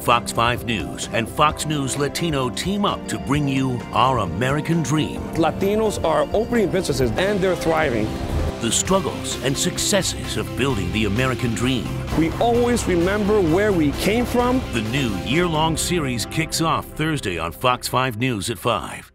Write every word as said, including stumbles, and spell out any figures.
Fox five News and Fox News Latino team up to bring you Our American Dream. Latinos are opening businesses and they're thriving. The struggles and successes of building the American dream. We always remember where we came from. The new year-long series kicks off Thursday on Fox five News at five.